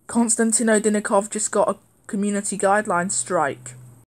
Konstantin Odinikov just got a community guidelines strike.